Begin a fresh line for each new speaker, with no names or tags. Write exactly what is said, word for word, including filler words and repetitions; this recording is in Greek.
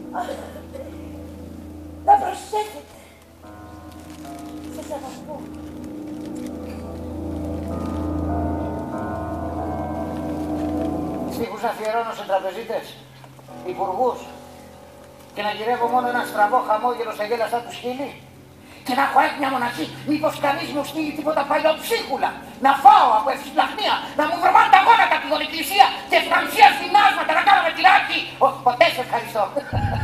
Να προσέχετε. Σας αγαπώ.
Στίχους αφιερώνω σε τραπεζίτες, υπουργούς και να γυρεύω μόνο ένα στραβό χαμόγελο στα γέλαστα του σκύλι και να έχω μια μοναχή, μήπως κανείς μου στείλει τίποτα παλιοψίχουλα, να φάω από ευσπλαχνία, να μου βρωμάνε τα γόνατα από την εκκλησία και φραμψία στην άσματα να κάνω με τυράκι. Όχι, ποτέ σε ευχαριστώ.